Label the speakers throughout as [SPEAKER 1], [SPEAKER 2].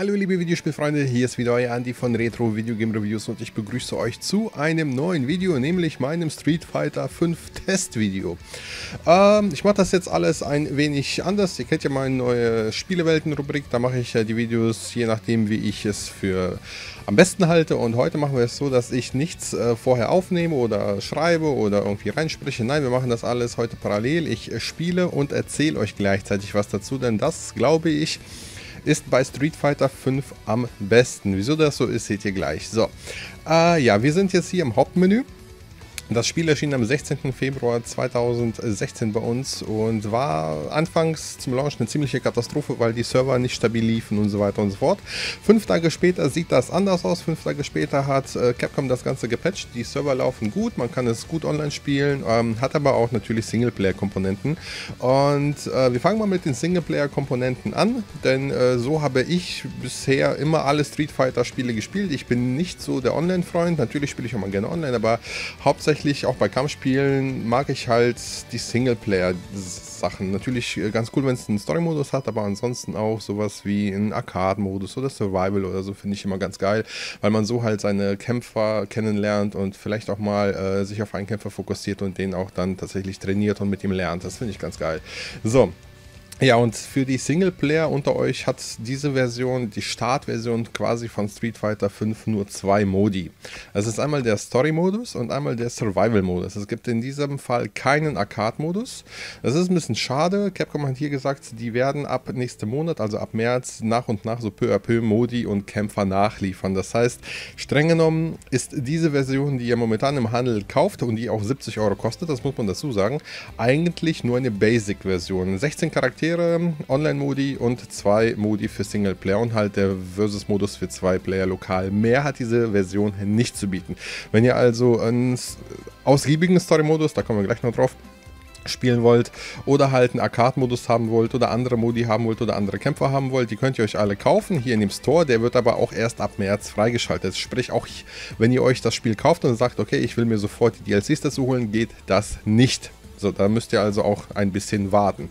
[SPEAKER 1] Hallo liebe Videospielfreunde, hier ist wieder euer Andi von Retro Video Game Reviews und ich begrüße euch zu einem neuen Video, nämlich meinem Street Fighter 5 Testvideo. Ich mache das jetzt alles ein wenig anders. Ihr kennt ja meine neue Spielewelten-Rubrik, da mache ich die Videos je nachdem, wie ich es für am besten halte, und heute machen wir es so, dass ich nichts vorher aufnehme oder schreibe oder irgendwie reinspreche. Nein, wir machen das alles heute parallel. Ich spiele und erzähle euch gleichzeitig was dazu, denn das, glaube ich, ist bei Street Fighter 5 am besten. Wieso das so ist, seht ihr gleich. So, ja, wir sind jetzt hier im Hauptmenü. Das Spiel erschien am 16. Februar 2016 bei uns und war anfangs zum Launch eine ziemliche Katastrophe, weil die Server nicht stabil liefen und so weiter und so fort. 5 Tage später sieht das anders aus. 5 Tage später hat Capcom das Ganze gepatcht. Die Server laufen gut, man kann es gut online spielen, hat aber auch natürlich Singleplayer-Komponenten. Und wir fangen mal mit den Singleplayer-Komponenten an, denn so habe ich bisher immer alle Street Fighter-Spiele gespielt. Ich bin nicht so der Online-Freund, natürlich spiele ich auch mal gerne online, aber hauptsächlich auch bei Kampfspielen mag ich halt die Singleplayer-Sachen. Natürlich ganz cool, wenn es einen Story-Modus hat, aber ansonsten auch sowas wie einen Arcade-Modus oder Survival oder so finde ich immer ganz geil, weil man so halt seine Kämpfer kennenlernt und vielleicht auch mal sich auf einen Kämpfer fokussiert und den auch dann tatsächlich trainiert und mit ihm lernt. Das finde ich ganz geil. So. Ja, und für die Singleplayer unter euch hat diese Version, die Startversion quasi von Street Fighter 5 nur 2 Modi. Das ist einmal der Story-Modus und einmal der Survival-Modus. Es gibt in diesem Fall keinen Arcade-Modus. Das ist ein bisschen schade. Capcom hat hier gesagt, die werden ab nächsten Monat, also ab März, nach und nach so peu à peu Modi und Kämpfer nachliefern. Das heißt, streng genommen ist diese Version, die ihr momentan im Handel kauft und die auch 70 € kostet, das muss man dazu sagen, eigentlich nur eine Basic-Version. 16 Charaktere, Online-Modi und 2 Modi für Singleplayer und halt der Versus-Modus für 2 Player lokal. Mehr hat diese Version nicht zu bieten. Wenn ihr also einen ausgiebigen Story-Modus, da kommen wir gleich noch drauf, spielen wollt oder halt einen Arcade-Modus haben wollt oder andere Modi haben wollt oder andere Kämpfer haben wollt, die könnt ihr euch alle kaufen hier in dem Store. Der wird aber auch erst ab März freigeschaltet. Sprich, auch wenn ihr euch das Spiel kauft und sagt, okay, ich will mir sofort die DLCs dazu holen, geht das nicht. So, da müsst ihr also auch ein bisschen warten.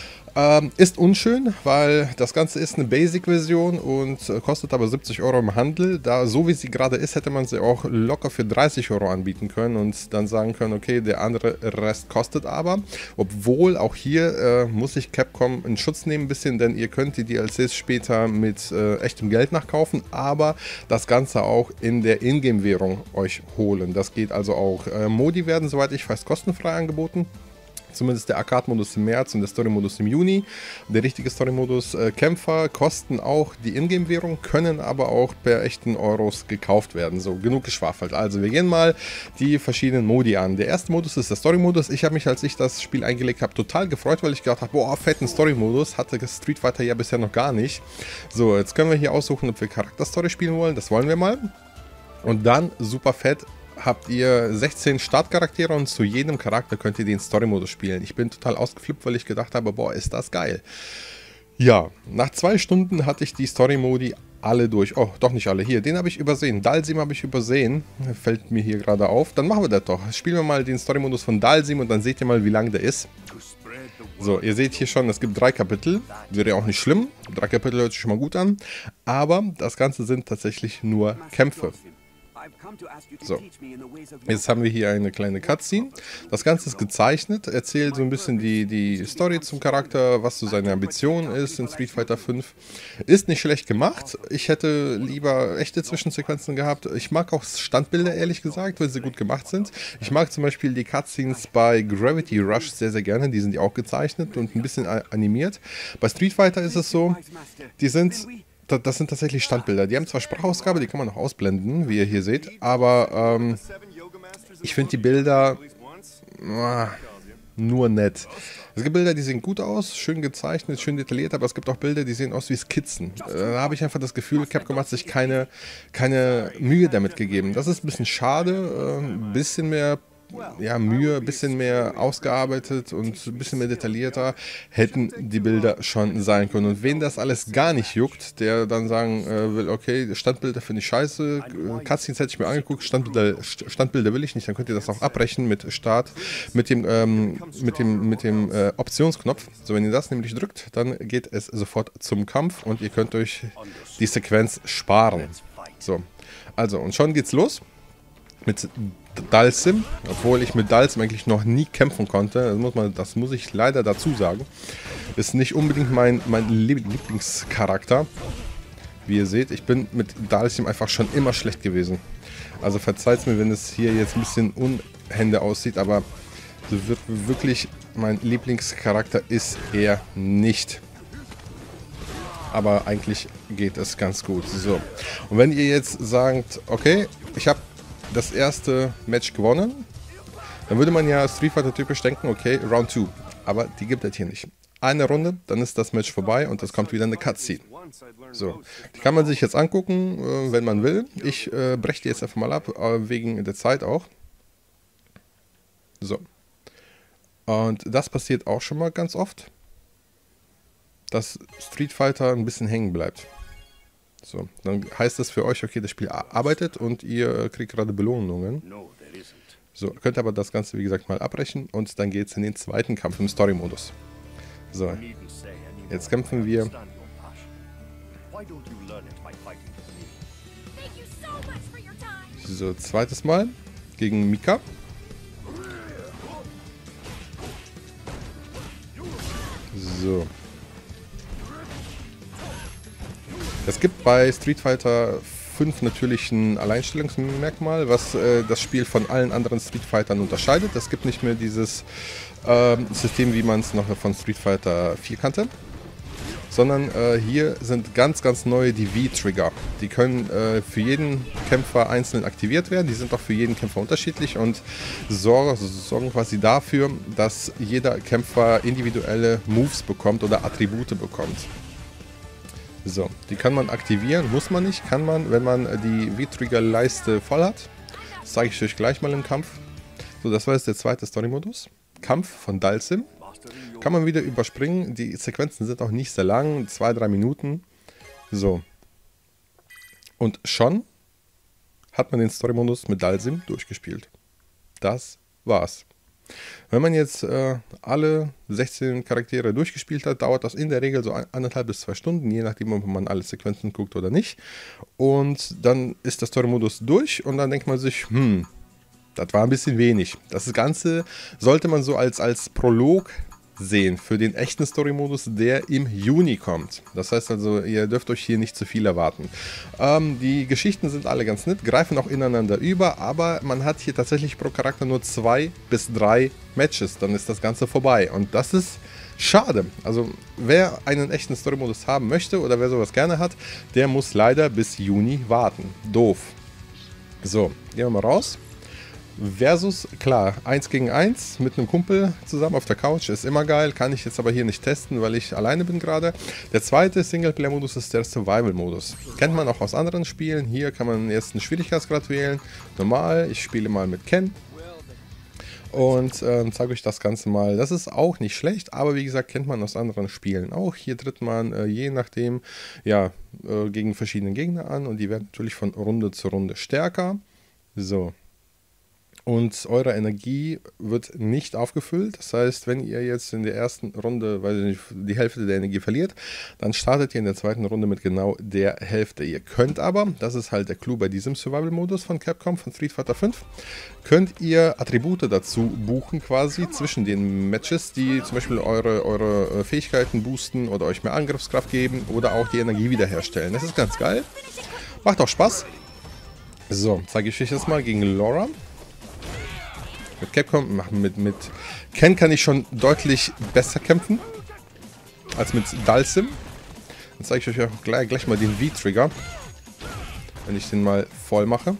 [SPEAKER 1] Ist unschön, weil das Ganze ist eine Basic-Version und kostet aber 70 € im Handel. Da, so wie sie gerade ist, hätte man sie auch locker für 30 € anbieten können und dann sagen können, okay, der andere Rest kostet aber. Obwohl, auch hier muss sich Capcom in Schutz nehmen ein bisschen, denn ihr könnt die DLCs später mit echtem Geld nachkaufen, aber das Ganze auch in der Ingame-Währung euch holen. Das geht also auch. Modi werden, soweit ich weiß, kostenfrei angeboten. Zumindest der Arcade-Modus im März und der Story-Modus im Juni. Der richtige Story-Modus, Kämpfer kosten auch die Ingame-Währung, können aber auch per echten Euros gekauft werden. So, genug geschwafelt. Also wir gehen mal die verschiedenen Modi an. Der erste Modus ist der Story-Modus. Ich habe mich, als ich das Spiel eingelegt habe, total gefreut, weil ich gedacht habe, boah, fetten Story-Modus. Hatte Street Fighter ja bisher noch gar nicht. So, jetzt können wir hier aussuchen, ob wir Charakter-Story spielen wollen. Das wollen wir mal. Und dann, super fett, habt ihr 16 Startcharaktere und zu jedem Charakter könnt ihr den Story-Modus spielen. Ich bin total ausgeflippt, weil ich gedacht habe, boah, ist das geil. Ja, nach 2 Stunden hatte ich die Story-Modi alle durch. Oh, doch nicht alle. Hier, den habe ich übersehen. Dalsim habe ich übersehen. Fällt mir hier gerade auf. Dann machen wir das doch. Spielen wir mal den Story-Modus von Dalsim und dann seht ihr mal, wie lang der ist. So, ihr seht hier schon, es gibt 3 Kapitel. Wäre ja auch nicht schlimm. 3 Kapitel hört sich schon mal gut an. Aber das Ganze sind tatsächlich nur Kämpfe. So, jetzt haben wir hier eine kleine Cutscene. Das Ganze ist gezeichnet, erzählt so ein bisschen die Story zum Charakter, was so seine Ambition ist in Street Fighter 5. Ist nicht schlecht gemacht. Ich hätte lieber echte Zwischensequenzen gehabt. Ich mag auch Standbilder, ehrlich gesagt, weil sie gut gemacht sind. Ich mag zum Beispiel die Cutscenes bei Gravity Rush sehr, sehr gerne. Die sind ja auch gezeichnet und ein bisschen animiert. Bei Street Fighter ist es so, das sind tatsächlich Standbilder. Die haben zwar Sprachausgabe, die kann man noch ausblenden, wie ihr hier seht, aber ich finde die Bilder nur nett. Es gibt Bilder, die sehen gut aus, schön gezeichnet, schön detailliert, aber es gibt auch Bilder, die sehen aus wie Skizzen. Da habe ich einfach das Gefühl, Capcom hat sich keine Mühe damit gegeben. Das ist ein bisschen schade, ein bisschen mehr ja, Mühe, ein bisschen mehr ausgearbeitet und ein bisschen mehr detaillierter, hätten die Bilder schon sein können. Und wen das alles gar nicht juckt, der dann sagen will, okay, Standbilder finde ich scheiße, Cutscenes hätte ich mir angeguckt, Standbilder will ich nicht, dann könnt ihr das auch abbrechen mit Start, mit dem Optionsknopf. So, wenn ihr das nämlich drückt, dann geht es sofort zum Kampf und ihr könnt euch die Sequenz sparen. So, also, und schon geht's los mit Dhalsim, obwohl ich mit Dhalsim eigentlich noch nie kämpfen konnte. Das muss ich leider dazu sagen. Ist nicht unbedingt mein Lieblingscharakter. Wie ihr seht, ich bin mit Dhalsim einfach schon immer schlecht gewesen. Also verzeiht mir, wenn es hier jetzt ein bisschen unhände aussieht, aber wirklich mein Lieblingscharakter ist er nicht. Aber eigentlich geht es ganz gut. So. Und wenn ihr jetzt sagt, okay, ich habe das erste Match gewonnen, dann würde man ja Street Fighter typisch denken, okay, Round 2. Aber die gibt es hier nicht. Eine Runde, dann ist das Match vorbei und es kommt wieder eine Cutscene. So, die kann man sich jetzt angucken, wenn man will. Ich breche die jetzt einfach mal ab, wegen der Zeit auch. So. Und das passiert auch schon mal ganz oft, dass Street Fighter ein bisschen hängen bleibt. So, dann heißt das für euch, okay, das Spiel arbeitet und ihr kriegt gerade Belohnungen. So, könnt aber das Ganze, wie gesagt, mal abbrechen und dann geht es in den zweiten Kampf im Story-Modus. So, jetzt kämpfen wir. So, zweites Mal gegen Mika. So. Es gibt bei Street Fighter 5 natürlich ein Alleinstellungsmerkmal, was das Spiel von allen anderen Street Fightern unterscheidet. Es gibt nicht mehr dieses System, wie man es noch von Street Fighter 4 kannte, sondern hier sind ganz, ganz neue die V-Trigger. Die können für jeden Kämpfer einzeln aktiviert werden. Die sind auch für jeden Kämpfer unterschiedlich und sorgen quasi dafür, dass jeder Kämpfer individuelle Moves bekommt oder Attribute bekommt. So, die kann man aktivieren, muss man nicht, kann man, wenn man die V-Trigger-Leiste voll hat. Das zeige ich euch gleich mal im Kampf. So, das war jetzt der zweite Story-Modus. Kampf von Dhalsim. Kann man wieder überspringen. Die Sequenzen sind auch nicht sehr lang, 2-3 Minuten. So. Und schon hat man den Story-Modus mit Dhalsim durchgespielt. Das war's. Wenn man jetzt alle 16 Charaktere durchgespielt hat, dauert das in der Regel so 1,5 bis 2 Stunden, je nachdem, ob man alle Sequenzen guckt oder nicht. Und dann ist der Story-Modus durch und dann denkt man sich, das war ein bisschen wenig. Das Ganze sollte man so als Prolog sehen für den echten Story-Modus, der im Juni kommt. Das heißt also, ihr dürft euch hier nicht zu viel erwarten. Die Geschichten sind alle ganz nett, greifen auch ineinander über, aber man hat hier tatsächlich pro Charakter nur 2 bis 3 Matches, dann ist das Ganze vorbei. Und das ist schade. Also wer einen echten Story-Modus haben möchte oder wer sowas gerne hat, der muss leider bis Juni warten. Doof. So, gehen wir mal raus. Versus, klar, 1 gegen 1 mit einem Kumpel zusammen auf der Couch ist immer geil, kann ich jetzt aber hier nicht testen, weil ich alleine bin gerade. Der zweite Singleplayer-Modus ist der Survival-Modus. Kennt man auch aus anderen Spielen. Hier kann man erst einen Schwierigkeitsgrad wählen. Normal, ich spiele mal mit Ken. Und zeige euch das Ganze mal. Das ist auch nicht schlecht, aber wie gesagt, kennt man aus anderen Spielen auch. Hier tritt man je nachdem ja, gegen verschiedene Gegner an und die werden natürlich von Runde zu Runde stärker. So. Und eure Energie wird nicht aufgefüllt. Das heißt, wenn ihr jetzt in der ersten Runde, weil ihr nicht die Hälfte der Energie verliert, dann startet ihr in der zweiten Runde mit genau der Hälfte. Ihr könnt aber, das ist halt der Clou bei diesem Survival-Modus von Capcom, von Street Fighter 5, könnt ihr Attribute dazu buchen quasi zwischen den Matches, die zum Beispiel eure Fähigkeiten boosten oder euch mehr Angriffskraft geben oder auch die Energie wiederherstellen. Das ist ganz geil. Macht auch Spaß. So, zeige ich euch jetzt mal gegen Laura. Mit Capcom, mit Ken kann ich schon deutlich besser kämpfen als mit Dhalsim. Dann zeige ich euch auch gleich mal den V-Trigger, wenn ich den mal voll mache.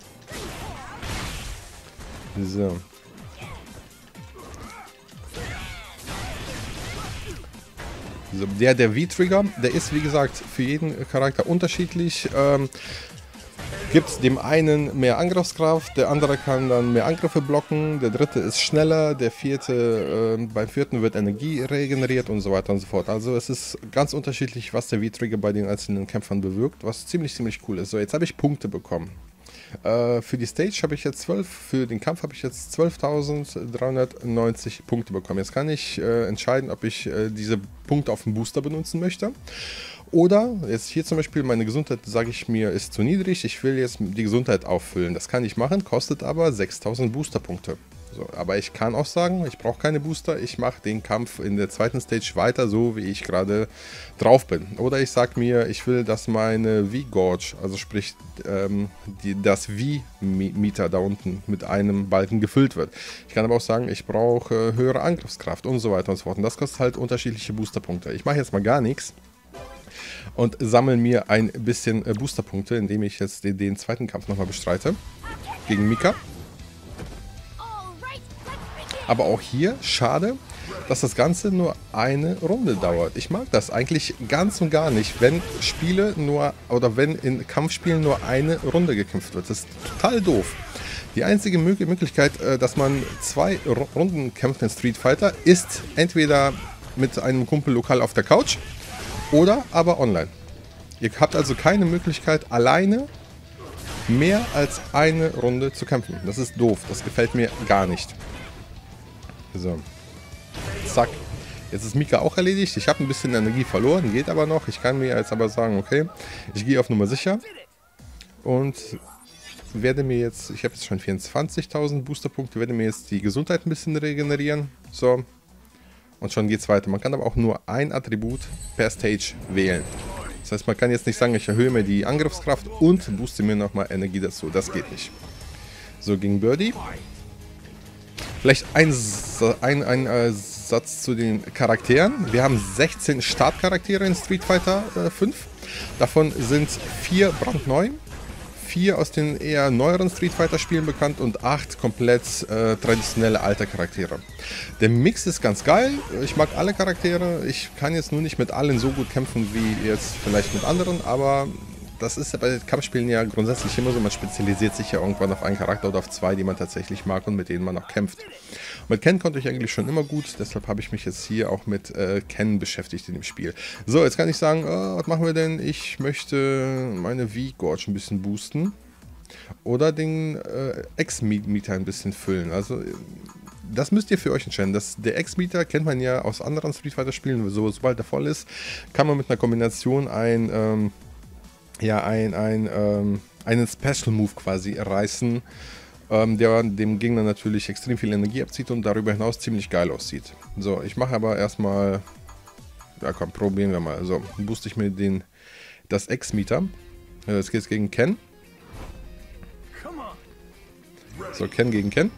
[SPEAKER 1] So. So, der V-Trigger, der ist wie gesagt für jeden Charakter unterschiedlich. Gibt dem einen mehr Angriffskraft, der andere kann dann mehr Angriffe blocken, der dritte ist schneller, der vierte, beim vierten wird Energie regeneriert und so weiter und so fort. Also es ist ganz unterschiedlich, was der V-Trigger bei den einzelnen Kämpfern bewirkt, was ziemlich cool ist. So, jetzt habe ich Punkte bekommen. Für die Stage habe ich jetzt 12, für den Kampf habe ich jetzt 12.390 Punkte bekommen. Jetzt kann ich entscheiden, ob ich diese Punkte auf den Booster benutzen möchte. Oder, jetzt hier zum Beispiel, meine Gesundheit, sage ich mir, ist zu niedrig, ich will jetzt die Gesundheit auffüllen. Das kann ich machen, kostet aber 6.000 Boosterpunkte. So, aber ich kann auch sagen, ich brauche keine Booster, ich mache den Kampf in der zweiten Stage weiter, so wie ich gerade drauf bin. Oder ich sage mir, ich will, dass meine V-Gorge, also sprich das V-Meter da unten mit einem Balken gefüllt wird. Ich kann aber auch sagen, ich brauche höhere Angriffskraft und so weiter und so fort. Und das kostet halt unterschiedliche Boosterpunkte. Ich mache jetzt mal gar nichts und sammle mir ein bisschen Boosterpunkte, indem ich jetzt den zweiten Kampf nochmal bestreite gegen Mika. Aber auch hier, schade, dass das Ganze nur eine Runde dauert. Ich mag das eigentlich ganz und gar nicht, wenn Spiele nur, oder wenn in Kampfspielen nur eine Runde gekämpft wird. Das ist total doof. Die einzige Möglichkeit, dass man 2 Runden kämpft in Street Fighter, ist entweder mit einem Kumpel lokal auf der Couch oder aber online. Ihr habt also keine Möglichkeit, alleine mehr als eine Runde zu kämpfen. Das ist doof, das gefällt mir gar nicht. So, zack. Jetzt ist Mika auch erledigt. Ich habe ein bisschen Energie verloren, geht aber noch. Ich kann mir jetzt aber sagen, okay, ich gehe auf Nummer sicher und werde mir jetzt, ich habe jetzt schon 24.000 Boosterpunkte, werde mir jetzt die Gesundheit ein bisschen regenerieren. So, und schon geht's weiter. Man kann aber auch nur ein Attribut per Stage wählen. Das heißt, man kann jetzt nicht sagen, ich erhöhe mir die Angriffskraft und booste mir nochmal Energie dazu. Das geht nicht. So, gegen Birdie. Vielleicht ein Satz zu den Charakteren. Wir haben 16 Startcharaktere in Street Fighter 5. Davon sind 4 brandneu, 4 aus den eher neueren Street Fighter Spielen bekannt und 8 komplett traditionelle alte Charaktere. Der Mix ist ganz geil. Ich mag alle Charaktere. Ich kann jetzt nur nicht mit allen so gut kämpfen wie jetzt vielleicht mit anderen, aber das ist ja bei Kampfspielen ja grundsätzlich immer so, man spezialisiert sich ja irgendwann auf einen Charakter oder auf 2, die man tatsächlich mag und mit denen man auch kämpft. Und mit Ken konnte ich eigentlich schon immer gut, deshalb habe ich mich jetzt hier auch mit Ken beschäftigt in dem Spiel. So, jetzt kann ich sagen, was machen wir denn? Ich möchte meine V-Gorge ein bisschen boosten oder den X-Meter ein bisschen füllen. Also das müsst ihr für euch entscheiden. Der X-Meter kennt man ja aus anderen Street Fighter Spielen, sobald er voll ist, kann man mit einer Kombination einen Special Move quasi reißen, der dem Gegner natürlich extrem viel Energie abzieht und darüber hinaus ziemlich geil aussieht. So, ich mache aber erstmal, ja komm, probieren wir mal. So, booste ich mir das X-Meter. Jetzt geht es gegen Ken. So, Ken gegen Ken.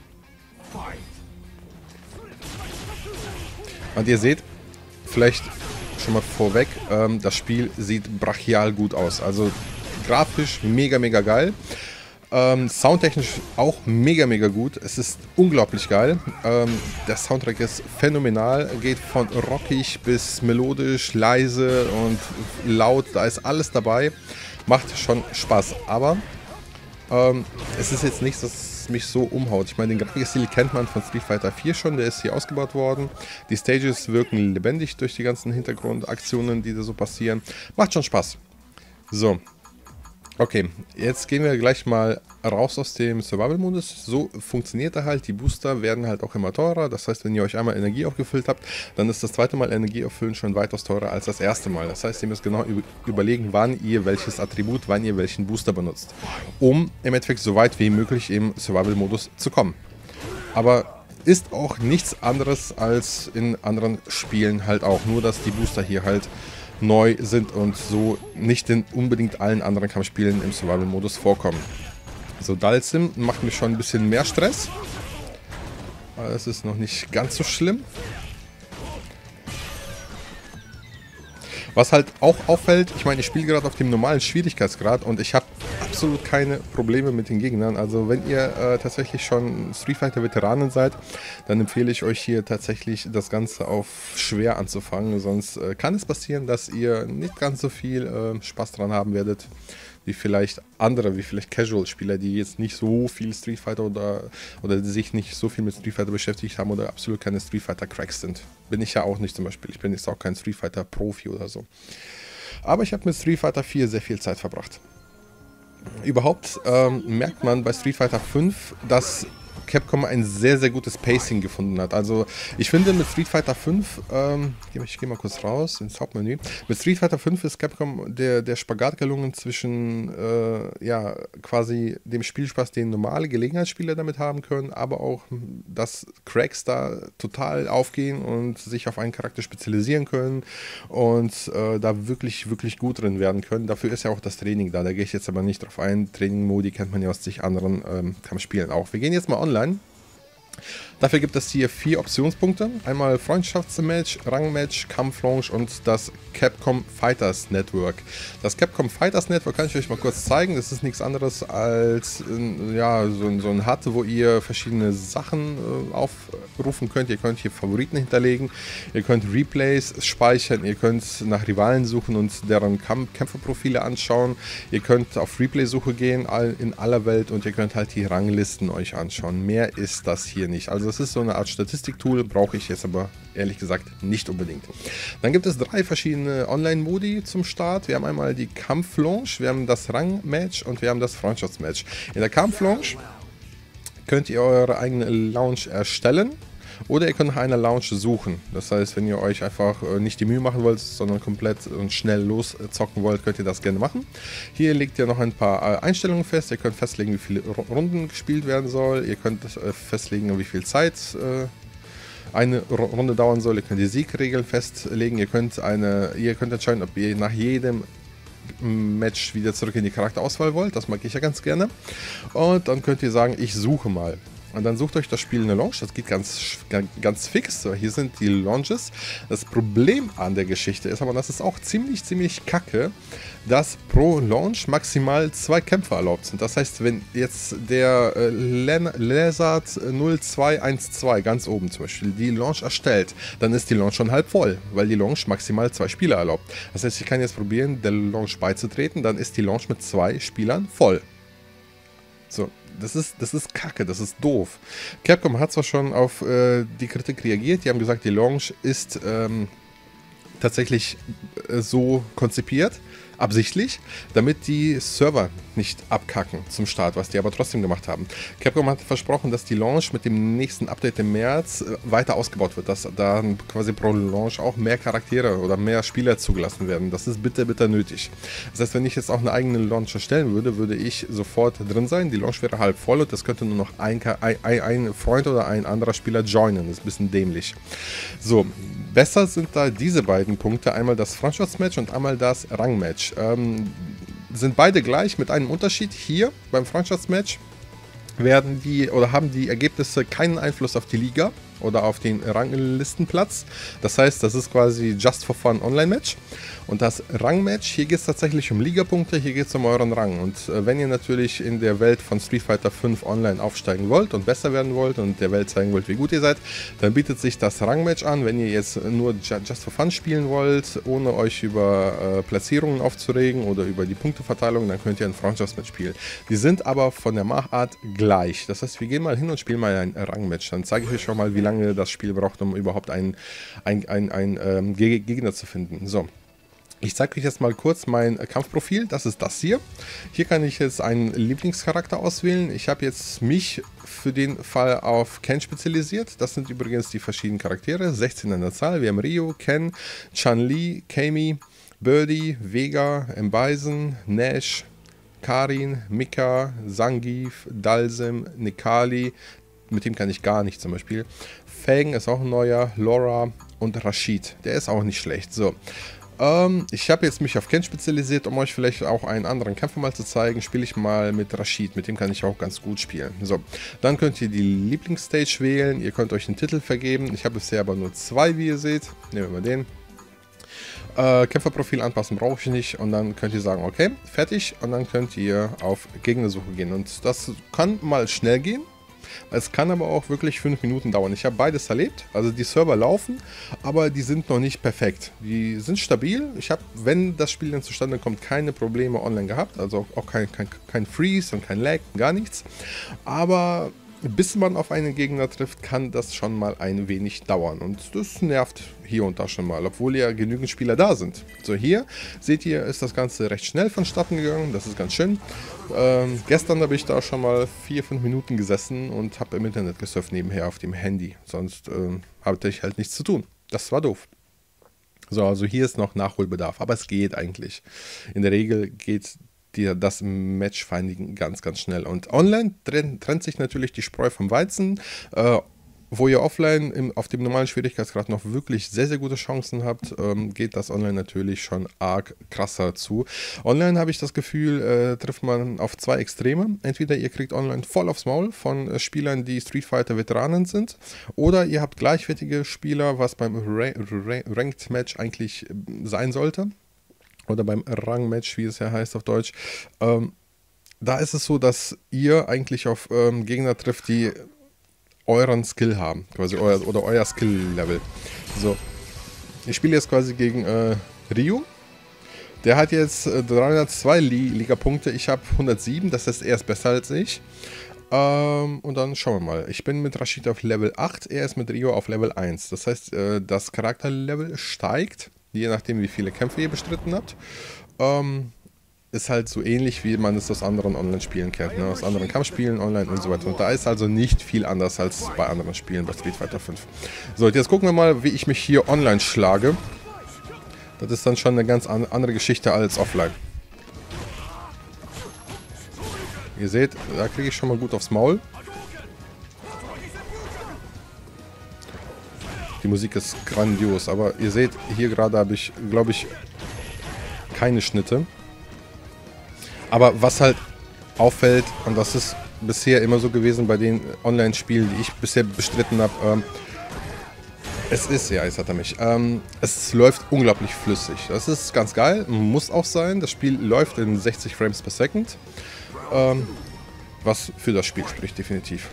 [SPEAKER 1] Und ihr seht, vielleicht schon mal vorweg, das Spiel sieht brachial gut aus. Also grafisch mega geil. Soundtechnisch auch mega gut. Es ist unglaublich geil. Der Soundtrack ist phänomenal. Geht von rockig bis melodisch, leise und laut. Da ist alles dabei. Macht schon Spaß. Aber es ist jetzt nichts, das mich so umhaut. Ich meine, den Grafikstil kennt man von Street Fighter 4 schon, der ist hier ausgebaut worden. Die Stages wirken lebendig durch die ganzen Hintergrundaktionen, die da so passieren. Macht schon Spaß. So. Okay, jetzt gehen wir gleich mal raus aus dem Survival-Modus. So funktioniert er halt. Die Booster werden halt auch immer teurer. Das heißt, wenn ihr euch einmal Energie aufgefüllt habt, dann ist das zweite Mal Energie auffüllen schon weitaus teurer als das erste Mal. Das heißt, ihr müsst genau überlegen, wann ihr welches Attribut, wann ihr welchen Booster benutzt, um im Endeffekt so weit wie möglich im Survival-Modus zu kommen. Aber ist auch nichts anderes als in anderen Spielen halt auch. Nur, dass die Booster hier halt neu sind und so nicht in unbedingt allen anderen Kampfspielen im Survival-Modus vorkommen. So, Dhalsim macht mir schon ein bisschen mehr Stress. Aber das ist noch nicht ganz so schlimm. Was halt auch auffällt, ich meine, ich spiele gerade auf dem normalen Schwierigkeitsgrad und ich habe absolut keine Probleme mit den Gegnern. Also wenn ihr tatsächlich schon Street Fighter Veteranen seid, dann empfehle ich euch hier tatsächlich das Ganze auf schwer anzufangen. Sonst kann es passieren, dass ihr nicht ganz so viel Spaß dran haben werdet, wie vielleicht andere, wie vielleicht Casual-Spieler, die jetzt nicht so viel Street Fighter oder sich nicht so viel mit Street Fighter beschäftigt haben oder absolut keine Street Fighter-Cracks sind. Bin ich ja auch nicht zum Beispiel. Ich bin jetzt auch kein Street Fighter-Profi oder so. Aber ich habe mit Street Fighter 4 sehr viel Zeit verbracht. Überhaupt merkt man bei Street Fighter 5, dass Capcom ein sehr, sehr gutes Pacing gefunden hat. Also ich finde mit Street Fighter 5, ich gehe mal kurz raus ins Hauptmenü, mit Street Fighter 5 ist Capcom der Spagat gelungen zwischen ja, quasi dem Spielspaß, den normale Gelegenheitsspieler damit haben können, aber auch, dass Cracks da total aufgehen und sich auf einen Charakter spezialisieren können und da wirklich, wirklich gut drin werden können. Dafür ist ja auch das Training da gehe ich jetzt aber nicht drauf ein. Training-Modi kennt man ja aus sich anderen Kampfspielen auch. Wir gehen jetzt mal online. Dafür gibt es hier 4 Optionspunkte. Einmal Freundschaftsmatch, Rangmatch, Kampflaunch und das Capcom Fighters Network. Das Capcom Fighters Network kann ich euch mal kurz zeigen. Das ist nichts anderes als ja, so ein HUD, wo ihr verschiedene Sachen aufrufen könnt. Ihr könnt hier Favoriten hinterlegen, ihr könnt Replays speichern, ihr könnt nach Rivalen suchen und deren Kämpferprofile anschauen. Ihr könnt auf Replay-Suche gehen in aller Welt und ihr könnt halt die Ranglisten euch anschauen. Mehr ist das hier nicht. Also es ist so eine Art Statistiktool, brauche ich jetzt aber ehrlich gesagt nicht unbedingt. Dann gibt es 3 verschiedene Online-Modi zum Start. Wir haben einmal die Kampflaunch, wir haben das Rangmatch und wir haben das Freundschaftsmatch. In der Kampflaunch könnt ihr eure eigene Launch erstellen. Oder ihr könnt nach einer Launch suchen. Das heißt, wenn ihr euch einfach nicht die Mühe machen wollt, sondern komplett und schnell loszocken wollt, könnt ihr das gerne machen. Hier legt ihr noch ein paar Einstellungen fest. Ihr könnt festlegen, wie viele Runden gespielt werden soll. Ihr könnt festlegen, wie viel Zeit eine Runde dauern soll. Ihr könnt die Siegregeln festlegen. Ihr könnt entscheiden, ob ihr nach jedem Match wieder zurück in die Charakterauswahl wollt. Das mag ich ja ganz gerne. Und dann könnt ihr sagen, ich suche mal. Und dann sucht euch das Spiel eine Launch, das geht ganz fix. So, hier sind die Launches. Das Problem an der Geschichte ist aber, das ist auch ziemlich kacke, dass pro Launch maximal 2 Kämpfer erlaubt sind. Das heißt, wenn jetzt der Lezard 0212 ganz oben zum Beispiel die Launch erstellt, dann ist die Launch schon halb voll, weil die Launch maximal 2 Spieler erlaubt. Das heißt, ich kann jetzt probieren, der Launch beizutreten, dann ist die Launch mit 2 Spielern voll. So, das ist kacke, das ist doof. Capcom hat zwar schon auf die Kritik reagiert, die haben gesagt, die Launch ist tatsächlich so konzipiert, absichtlich, damit die Server nicht abkacken zum Start, was die aber trotzdem gemacht haben. Capcom hat versprochen, dass die Launch mit dem nächsten Update im März weiter ausgebaut wird, dass da quasi pro Launch auch mehr Charaktere oder mehr Spieler zugelassen werden. Das ist bitte nötig. Das heißt, wenn ich jetzt auch eine eigene Launch erstellen würde, würde ich sofort drin sein. Die Launch wäre halb voll und das könnte nur noch ein Freund oder ein anderer Spieler joinen. Das ist ein bisschen dämlich. So, besser sind da diese beiden Punkte, einmal das Freundschaftsmatch und einmal das Rangmatch. Sind beide gleich mit einem Unterschied. Hier beim Freundschaftsmatch haben die Ergebnisse keinen Einfluss auf die Liga oder auf den Ranglistenplatz. Das heißt, das ist quasi Just for Fun Online-Match. Und das Rangmatch, hier geht es tatsächlich um Ligapunkte, hier geht es um euren Rang. Und wenn ihr natürlich in der Welt von Street Fighter 5 online aufsteigen wollt und besser werden wollt und der Welt zeigen wollt, wie gut ihr seid, dann bietet sich das Rangmatch an. Wenn ihr jetzt nur Just for Fun spielen wollt, ohne euch über Platzierungen aufzuregen oder über die Punkteverteilung, dann könnt ihr ein Freundschaftsmatch spielen. Die sind aber von der Machart gleich. Das heißt, wir gehen mal hin und spielen mal ein Rangmatch. Dann zeige ich euch schon mal, wie lange das Spiel braucht, um überhaupt einen Gegner zu finden. So. Ich zeige euch jetzt mal kurz mein Kampfprofil, das ist das hier. Hier kann ich jetzt einen Lieblingscharakter auswählen. Ich habe jetzt mich für den Fall auf Ken spezialisiert. Das sind übrigens die verschiedenen Charaktere, 16 an der Zahl. Wir haben Ryo, Ken, Chun-Li, Kami, Birdie, Vega, M-Bison, Nash, Karin, Mika, Zangief, Dalsim, Nikali, mit dem kann ich gar nicht zum Beispiel. Fang ist auch ein neuer, Laura und Rashid, der ist auch nicht schlecht. So. Ich habe jetzt mich auf Ken spezialisiert, um euch vielleicht auch einen anderen Kämpfer mal zu zeigen. Spiele ich mal mit Rashid, mit dem kann ich auch ganz gut spielen. So, dann könnt ihr die Lieblingsstage wählen, ihr könnt euch einen Titel vergeben. Ich habe bisher aber nur 2, wie ihr seht. Nehmen wir mal den. Kämpferprofil anpassen brauche ich nicht und dann könnt ihr sagen, okay, fertig und dann könnt ihr auf Gegnersuche gehen und das kann mal schnell gehen. Es kann aber auch wirklich 5 Minuten dauern. Ich habe beides erlebt. Also die Server laufen, aber die sind noch nicht perfekt. Die sind stabil. Ich habe, wenn das Spiel dann zustande kommt, keine Probleme online gehabt. Also auch kein Freeze und kein Lag, gar nichts. Aber bis man auf einen Gegner trifft, kann das schon mal ein wenig dauern. Und das nervt hier und da schon mal, obwohl ja genügend Spieler da sind. So, hier seht ihr, ist das Ganze recht schnell vonstatten gegangen. Das ist ganz schön. Gestern habe ich da schon mal 4-5 Minuten gesessen und habe im Internet gesurft nebenher auf dem Handy. Sonst hatte ich halt nichts zu tun. Das war doof. So, also hier ist noch Nachholbedarf, aber es geht eigentlich. In der Regel geht das Matchfinding ganz, ganz schnell. Und online trennt sich natürlich die Spreu vom Weizen. Wo ihr offline auf dem normalen Schwierigkeitsgrad noch wirklich sehr, sehr gute Chancen habt, geht das online natürlich schon arg krasser zu. Online habe ich das Gefühl, trifft man auf zwei Extreme. Entweder ihr kriegt online voll aufs Maul von Spielern, die Street Fighter Veteranen sind, oder ihr habt gleichwertige Spieler, was beim Ranked Match eigentlich sein sollte. Oder beim Rang-Match, wie es ja heißt auf Deutsch. Da ist es so, dass ihr eigentlich auf Gegner trifft, die euren Skill haben, quasi euer Skill-Level. So, ich spiele jetzt quasi gegen Ryu. Der hat jetzt 302 Liga-Punkte, ich habe 107, das heißt, er ist besser als ich. Und dann schauen wir mal. Ich bin mit Rashid auf Level 8, er ist mit Ryu auf Level 1. Das heißt, das Charakterlevel steigt, je nachdem, wie viele Kämpfe ihr bestritten habt. Ist halt so ähnlich, wie man es aus anderen Online-Spielen kennt, ne? Aus anderen Kampfspielen, online und so weiter. Und da ist also nicht viel anders als bei anderen Spielen bei Street Fighter 5. So, jetzt gucken wir mal, wie ich mich hier online schlage. Das ist dann schon eine ganz andere Geschichte als offline. Ihr seht, da kriege ich schon mal gut aufs Maul. Die Musik ist grandios, aber ihr seht, hier gerade habe ich, glaube ich, keine Schnitte. Aber was halt auffällt, und das ist bisher immer so gewesen bei den Online-Spielen, die ich bisher bestritten habe, jetzt hat er mich. Es läuft unglaublich flüssig. Das ist ganz geil, muss auch sein. Das Spiel läuft in 60 Frames per Second, was für das Spiel spricht, definitiv.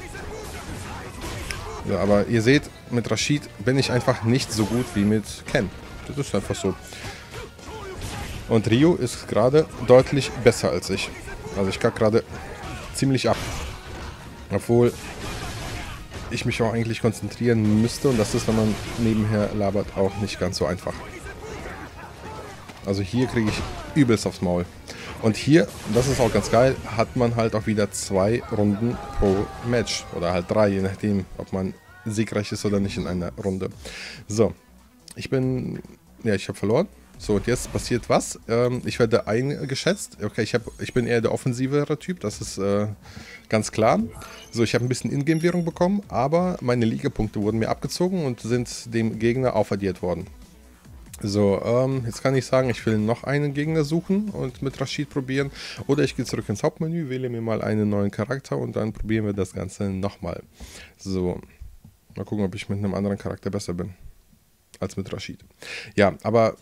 [SPEAKER 1] Ja, aber ihr seht, mit Rashid bin ich einfach nicht so gut wie mit Ken. Das ist einfach so. Und Ryu ist gerade deutlich besser als ich. Also ich kacke gerade ziemlich ab. Obwohl ich mich auch eigentlich konzentrieren müsste. Und das ist, wenn man nebenher labert, auch nicht ganz so einfach. Also hier kriege ich übelst aufs Maul. Und hier, das ist auch ganz geil, hat man halt auch wieder 2 Runden pro Match. Oder halt 3, je nachdem, ob man siegreich ist oder nicht in einer Runde. So, ich habe verloren. So, und jetzt passiert was. Ich werde eingeschätzt. Okay, ich bin eher der offensivere Typ, das ist ganz klar. So, ich habe ein bisschen Ingame-Währung bekommen, aber meine Ligapunkte wurden mir abgezogen und sind dem Gegner aufaddiert worden. So, jetzt kann ich sagen, ich will noch einen Gegner suchen und mit Rashid probieren. Oder ich gehe zurück ins Hauptmenü, wähle mir mal einen neuen Charakter und dann probieren wir das Ganze nochmal. So, mal gucken, ob ich mit einem anderen Charakter besser bin als mit Rashid. Ja, aber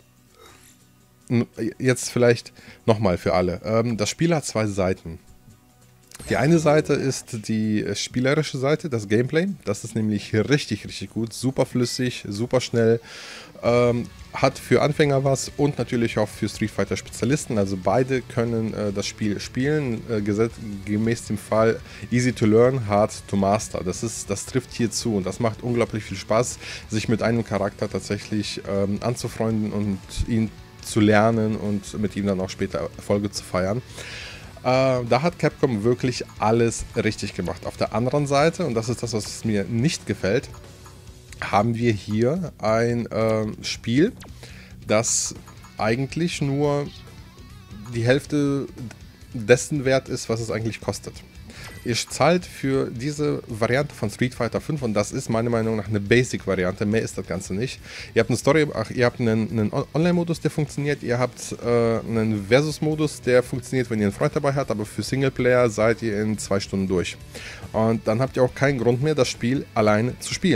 [SPEAKER 1] jetzt vielleicht nochmal für alle. Das Spiel hat 2 Seiten. Die eine Seite ist die spielerische Seite, das Gameplay. Das ist nämlich richtig, richtig gut. Super flüssig, super schnell. Hat für Anfänger was und natürlich auch für Street Fighter Spezialisten. Also beide können das Spiel spielen. Gemäß dem Fall easy to learn, hard to master. Das trifft hier zu und das macht unglaublich viel Spaß, sich mit einem Charakter tatsächlich anzufreunden und ihn zu lernen und mit ihm dann auch später Erfolge zu feiern. Da hat Capcom wirklich alles richtig gemacht. Auf der anderen Seite, und das ist das, was mir nicht gefällt, haben wir hier ein Spiel, das eigentlich nur die Hälfte dessen wert ist, was es eigentlich kostet. Ihr zahlt für diese Variante von Street Fighter 5 und das ist meiner Meinung nach eine Basic-Variante, mehr ist das Ganze nicht. Ihr habt eine Story, ihr habt einen Online-Modus, der funktioniert, ihr habt einen Versus-Modus, der funktioniert, wenn ihr einen Freund dabei habt, aber für Singleplayer seid ihr in 2 Stunden durch. Und dann habt ihr auch keinen Grund mehr, das Spiel alleine zu spielen.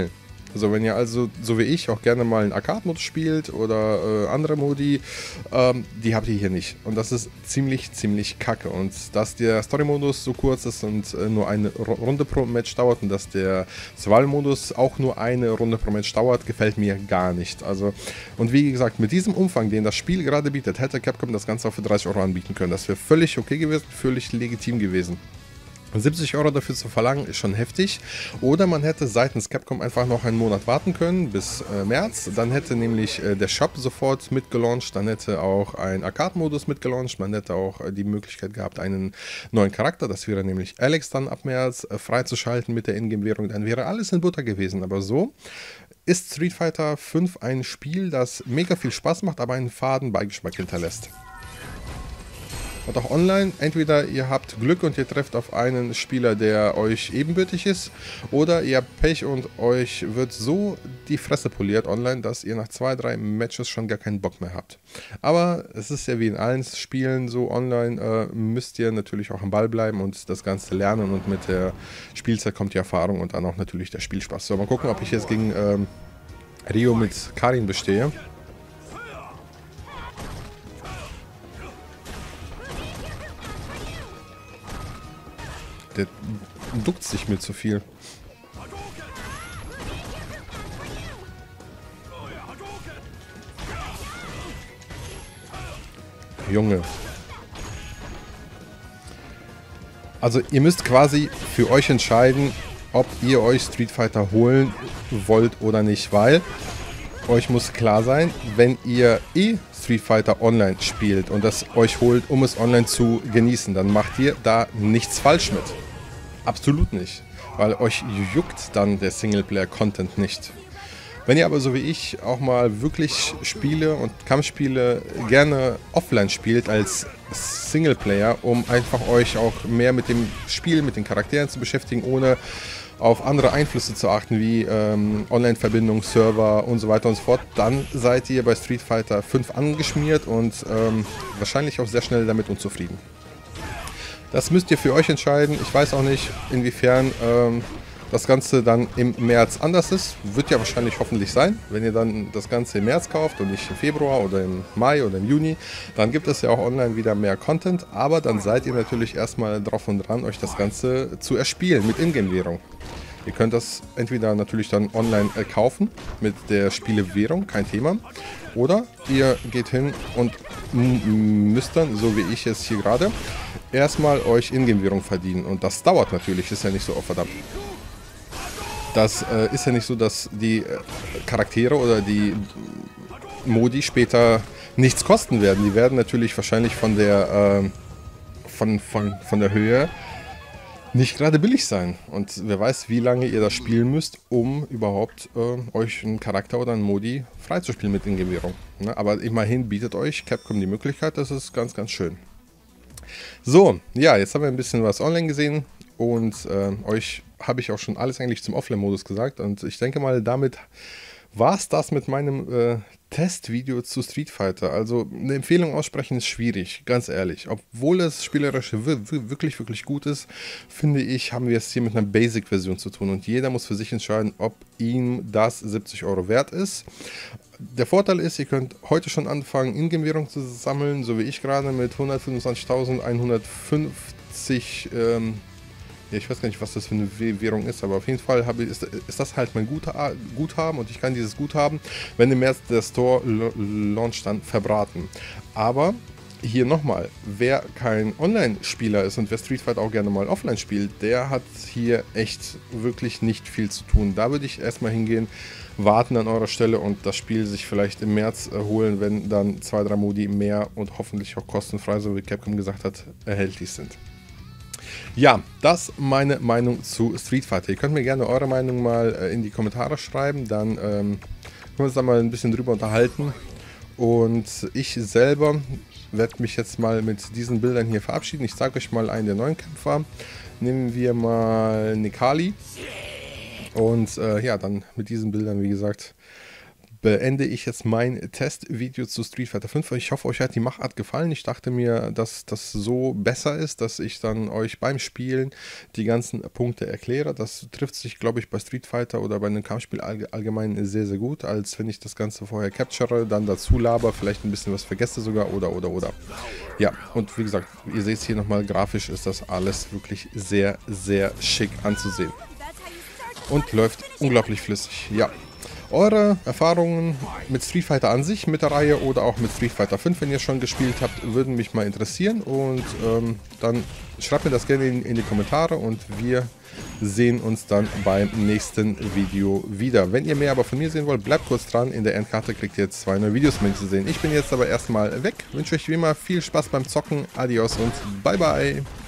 [SPEAKER 1] Also wenn ihr also, so wie ich, auch gerne mal einen Arcade-Modus spielt oder andere Modi, die habt ihr hier nicht. Und das ist ziemlich kacke. Und dass der Story-Modus so kurz ist und nur eine Runde pro Match dauert und dass der Survival-Modus auch nur eine Runde pro Match dauert, gefällt mir gar nicht. Also, und wie gesagt, mit diesem Umfang, den das Spiel gerade bietet, hätte Capcom das Ganze auch für 30 Euro anbieten können. Das wäre völlig okay gewesen, völlig legitim gewesen. 70 Euro dafür zu verlangen, ist schon heftig. Oder man hätte seitens Capcom einfach noch einen Monat warten können, bis März. Dann hätte nämlich der Shop sofort mitgelauncht. Dann hätte auch ein Arcade-Modus mitgelauncht. Man hätte auch die Möglichkeit gehabt, einen neuen Charakter, das wäre nämlich Alex, dann ab März freizuschalten mit der Ingame-Währung. Dann wäre alles in Butter gewesen. Aber so ist Street Fighter 5 ein Spiel, das mega viel Spaß macht, aber einen faden Beigeschmack hinterlässt. Und auch online, entweder ihr habt Glück und ihr trefft auf einen Spieler, der euch ebenbürtig ist, oder ihr habt Pech und euch wird so die Fresse poliert online, dass ihr nach 2, 3 Matches schon gar keinen Bock mehr habt. Aber es ist ja wie in allen Spielen so online, müsst ihr natürlich auch am Ball bleiben und das Ganze lernen, und mit der Spielzeit kommt die Erfahrung und dann auch natürlich der Spielspaß. So, mal gucken, ob ich jetzt gegen Rio mit Karin bestehe. Der duckt sich mir zu viel. Junge. Also ihr müsst quasi für euch entscheiden, ob ihr euch Street Fighter holen wollt oder nicht, weil euch muss klar sein, wenn ihr Street Fighter online spielt und das euch holt, um es online zu genießen, dann macht ihr da nichts falsch mit. Absolut nicht, weil euch juckt dann der Singleplayer-Content nicht. Wenn ihr aber so wie ich auch mal wirklich Spiele und Kampfspiele gerne offline spielt als Singleplayer, um einfach euch auch mehr mit dem Spiel, mit den Charakteren zu beschäftigen, ohne auf andere Einflüsse zu achten, wie Online-Verbindung, Server und so weiter und so fort, dann seid ihr bei Street Fighter 5 angeschmiert und wahrscheinlich auch sehr schnell damit unzufrieden. Das müsst ihr für euch entscheiden. Ich weiß auch nicht, inwiefern das Ganze dann im März anders ist. Wird ja wahrscheinlich hoffentlich sein. Wenn ihr dann das Ganze im März kauft und nicht im Februar oder im Mai oder im Juni, dann gibt es ja auch online wieder mehr Content. Aber dann seid ihr natürlich erstmal drauf und dran, euch das Ganze zu erspielen mit Ingame-Währung. Ihr könnt das entweder natürlich dann online kaufen mit der Spielewährung, kein Thema. Oder ihr geht hin und müsst dann, so wie ich es hier gerade, erstmal euch Ingame-Währung verdienen. Und das dauert natürlich, ist ja nicht so, oh verdammt. Das ist ja nicht so, dass die Charaktere oder die Modi später nichts kosten werden. Die werden natürlich wahrscheinlich von der Höhe nicht gerade billig sein. Und wer weiß, wie lange ihr das spielen müsst, um überhaupt euch einen Charakter oder einen Modi freizuspielen mit Ingame-Währung. Ne? Aber immerhin bietet euch Capcom die Möglichkeit, das ist ganz schön. So, ja, jetzt haben wir ein bisschen was online gesehen und euch habe ich auch schon alles eigentlich zum Offline-Modus gesagt, und ich denke mal, damit war es das mit meinem Testvideo zu Street Fighter. Also eine Empfehlung aussprechen ist schwierig, ganz ehrlich. Obwohl es spielerisch wirklich gut ist, finde ich, haben wir es hier mit einer Basic-Version zu tun, und jeder muss für sich entscheiden, ob ihm das 70 Euro wert ist. Der Vorteil ist, ihr könnt heute schon anfangen, Ingame-Währung zu sammeln, so wie ich gerade mit 125.150 ja, ich weiß gar nicht, was das für eine Währung ist, aber auf jeden Fall ist das halt mein Guthaben, und ich kann dieses Guthaben, wenn im März der Store launcht, dann verbraten. Aber hier nochmal, wer kein Online-Spieler ist und wer Street Fighter auch gerne mal offline spielt, der hat hier echt wirklich nicht viel zu tun. Da würde ich erstmal hingehen, warten an eurer Stelle und das Spiel sich vielleicht im März holen, wenn dann 2, 3 Modi mehr und hoffentlich auch kostenfrei, so wie Capcom gesagt hat, erhältlich sind. Ja, das meine Meinung zu Street Fighter. Ihr könnt mir gerne eure Meinung mal in die Kommentare schreiben, dann können wir uns da mal ein bisschen drüber unterhalten. Und ich selber werde mich jetzt mal mit diesen Bildern hier verabschieden. Ich zeige euch mal einen der neuen Kämpfer. Nehmen wir mal Necalli. Und ja, dann mit diesen Bildern, wie gesagt, beende ich jetzt mein Testvideo zu Street Fighter 5. Ich hoffe, euch hat die Machart gefallen. Ich dachte mir, dass das so besser ist, dass ich dann euch beim Spielen die ganzen Punkte erkläre. Das trifft sich, glaube ich, bei Street Fighter oder bei einem Kampfspiel allgemein sehr, sehr gut, als wenn ich das Ganze vorher capture, dann dazu laber, vielleicht ein bisschen was vergesse sogar oder. Ja, und wie gesagt, ihr seht es hier nochmal, grafisch ist das alles wirklich sehr, sehr schick anzusehen. Und läuft unglaublich flüssig, ja. Eure Erfahrungen mit Street Fighter an sich, mit der Reihe oder auch mit Street Fighter 5, wenn ihr schon gespielt habt, würden mich mal interessieren. Und dann schreibt mir das gerne in die Kommentare und wir sehen uns dann beim nächsten Video wieder. Wenn ihr mehr aber von mir sehen wollt, bleibt kurz dran. In der Endkarte kriegt ihr jetzt 2 neue Videos von mir zu sehen. Ich bin jetzt aber erstmal weg. Wünsche euch wie immer viel Spaß beim Zocken. Adios und bye bye.